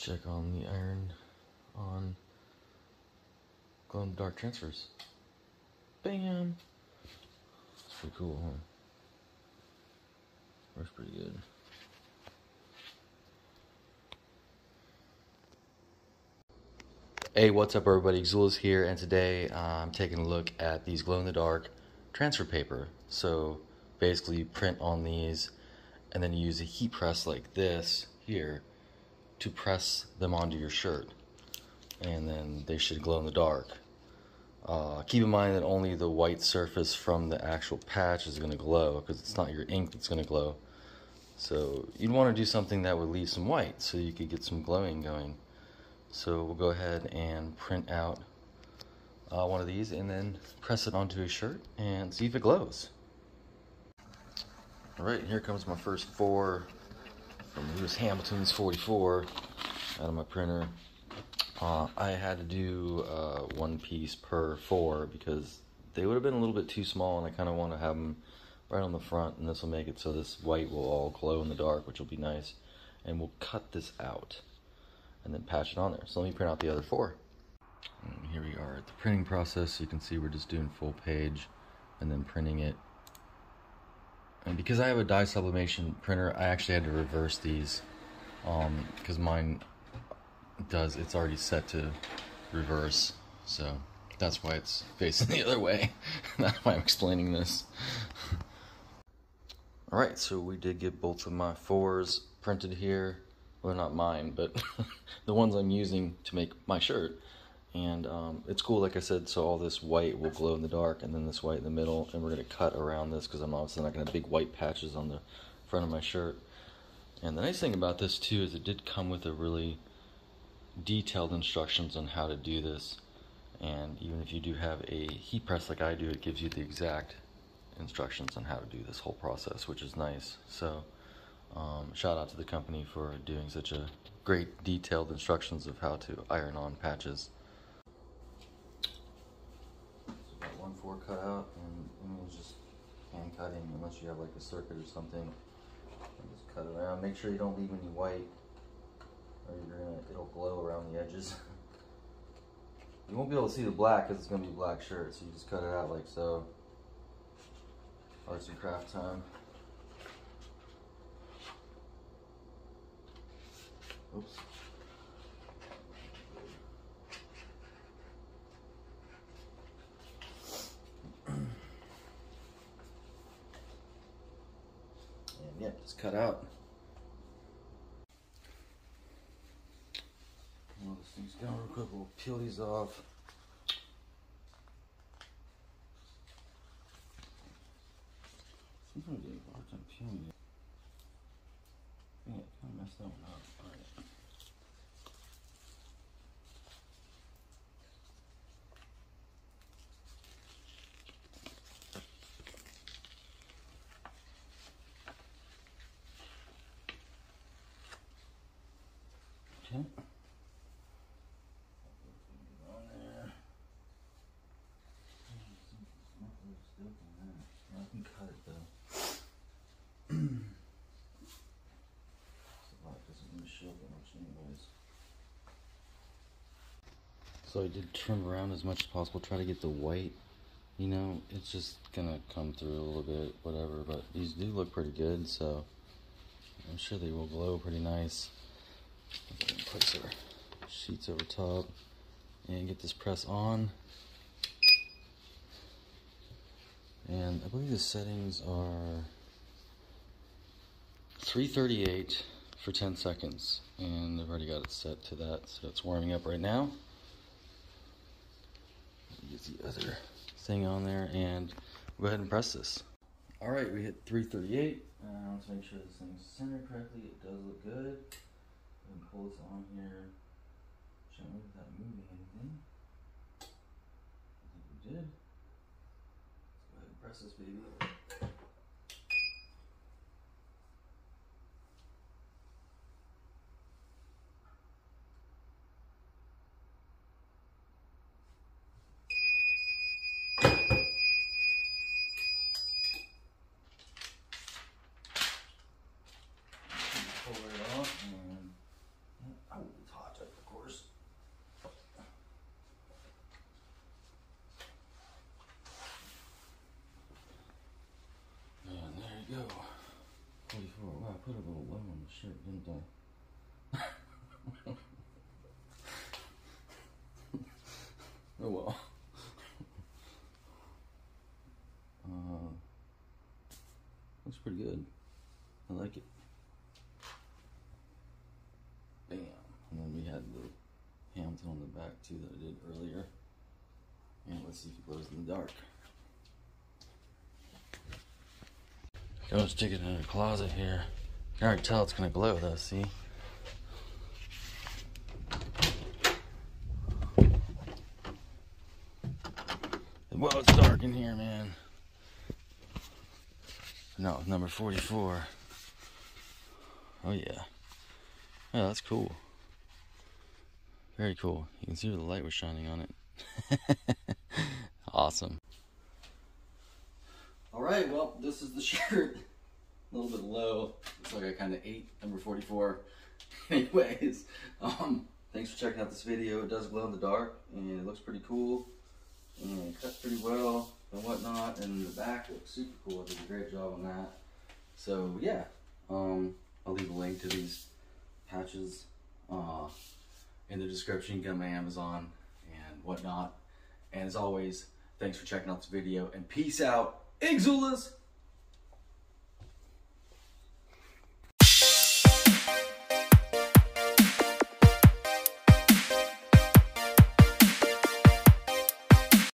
check on the iron on glow in the dark transfers. Bam! It's pretty cool, huh? Works pretty good. Hey, what's up everybody? Xula's here, and today I'm taking a look at these glow-in-the-dark transfer paper. So basically you print on these and then you use a heat press like this here to press them onto your shirt, and then they should glow in the dark. Keep in mind that only the white surface from the actual patch is going to glow, because it's not your ink that's going to glow. So you'd want to do something that would leave some white so you could get some glowing going. So we'll go ahead and print out one of these and then press it onto a shirt and see if it glows. Alright, here comes my first 4 from Lewis Hamilton's 44 out of my printer. I had to do 1 piece per 4 because they would have been a little bit too small, and I kind of want to have them right on the front, and this will make it so this white will all glow in the dark, which will be nice. And we'll cut this out and then patch it on there. So let me print out the other 4. And here we are at the printing process. You can see we're just doing full page and then printing it. And because I have a dye sublimation printer, I actually had to reverse these because mine does, it's already set to reverse, so that's why it's facing the other way. That's why I'm explaining this. Alright, so we did get both of my 4s printed here. Well, not mine, but the ones I'm using to make my shirt. And it's cool, like I said, so all this white will glow in the dark, and then this white in the middle, and we're going to cut around this because I'm obviously not going to have big white patches on the front of my shirt. And the nice thing about this too is it did come with a really detailed instructions on how to do this, and even if you do have a heat press like I do, it gives you the exact instructions on how to do this whole process, which is nice. So shout out to the company for doing such a great detailed instructions of how to iron on patches. So got 1/4 cut out, and it's just hand cutting unless you have like a circuit or something. And just cut it around. Make sure you don't leave any white, or it'll glow around the edges. You won't be able to see the black because it's going to be a black shirt, so you just cut it out like so. Arts and craft time. Oops. And yeah, just cut out. All this thing's down real quick. We'll peel these off. Sometimes I have a hard time peeling it. Yeah, kind of messed that one up. All right. Okay. On there. I can cut it though. The light doesn't really show that much anyways. So I did trim around as much as possible, try to get the white, you know, it's just gonna come through a little bit, whatever, but these do look pretty good, so I'm sure they will glow pretty nice. Place our sheets over top and get this press on. And I believe the settings are 338 for 10 seconds, and I've already got it set to that, so it's warming up right now. Get the other thing on there and go ahead and press this. Alright, we hit 338. Let's make sure this thing's centered correctly. It does look good. And pull this on here gently without moving anything. I think we did. Let's go ahead and press this baby. Pull it off, and oh, it's hot. put a little low on the shirt, didn't I? Oh well. Looks pretty good. I like it. Bam. And then we had the Hamilton on the back too that I did earlier. And let's see if it glows in the dark. Go stick it in a closet here. You can already tell it's gonna glow though, see? Well, it's dark in here, man. No, number 44. Oh yeah. Yeah, that's cool. Very cool. You can see where the light was shining on it. Awesome. Alright, well, this is the shirt. A little bit low. Looks like I kind of ate number 44. Anyways, thanks for checking out this video. It does glow in the dark, and it looks pretty cool. And it cuts pretty well and whatnot. And the back looks super cool. I did a great job on that. So, yeah. I'll leave a link to these patches in the description. You can go to my Amazon and whatnot. And as always, thanks for checking out this video. And peace out, Exulas!